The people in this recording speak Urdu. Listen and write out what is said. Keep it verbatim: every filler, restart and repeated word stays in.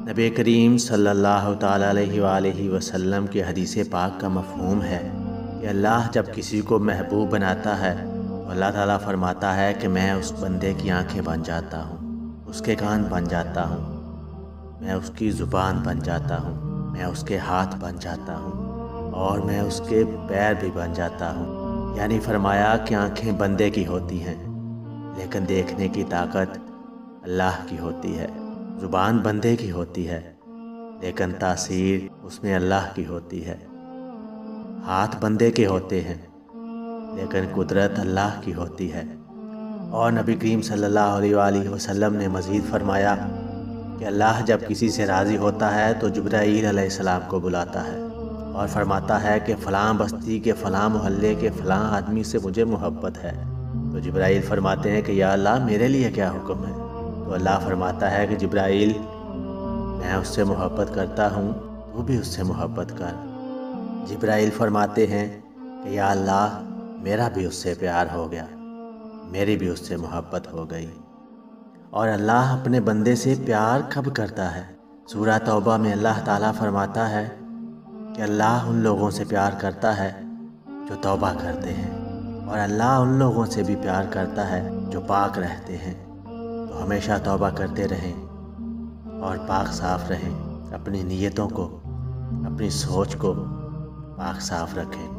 نبی کریم صلی اللہ تعالیٰ علیہ وآلہ وسلم کے حدیث پاک کا مفہوم ہے کہ اللہ جب کسی کو محبوب بناتا ہے تو اللہ تعالیٰ فرماتا ہے کہ میں اس بندے کی آنکھیں بن جاتا ہوں، اس کے کان بن جاتا ہوں، میں اس کی زبان بن جاتا ہوں، میں اس کے ہاتھ بن جاتا ہوں اور میں اس کے پیر بھی بن جاتا ہوں۔ یعنی فرمایا کہ آنکھیں بندے کی ہوتی ہیں لیکن دیکھنے کی طاقت اللہ کی ہوتی ہے، زبان بندے کی ہوتی ہے لیکن تاثیر اس میں اللہ کی ہوتی ہے، ہاتھ بندے کے ہوتے ہیں لیکن قدرت اللہ کی ہوتی ہے۔ اور نبی کریم صلی اللہ علیہ وآلہ وسلم نے مزید فرمایا کہ اللہ جب کسی سے راضی ہوتا ہے تو جبرائیل علیہ السلام کو بلاتا ہے اور فرماتا ہے کہ فلاں بستی کے فلاں محلے کے فلاں آدمی سے مجھے محبت ہے، تو جبرائیل فرماتے ہیں کہ یا اللہ میرے لیے کیا حکم ہے؟ تو اللہ فرماتا ہے کہ جبرائیل میں اس سے محبت کرتا ہوں، تو بھی اس سے محبت کر۔ جبرائیل فرماتے ہیں کہ یا اللہ میرا بھی اس سے پیار ہو گیا، میری بھی اس سے محبت ہو گئی۔ اور اللہ اپنے بندے سے پیار کب کرتا ہے؟ سورہ توبہ میں اللہ تعالیٰ فرماتا ہے کہ اللہ ان لوگوں سے پیار کرتا ہے جو توبہ کرتے ہیں، اور اللہ ان لوگوں سے بھی پیار کرتا ہے جو پاک رہتے ہیں۔ تو ہمیشہ توبہ کرتے رہیں اور پاک صاف رہیں، اپنی نیتوں کو، اپنی سوچ کو پاک صاف رکھیں۔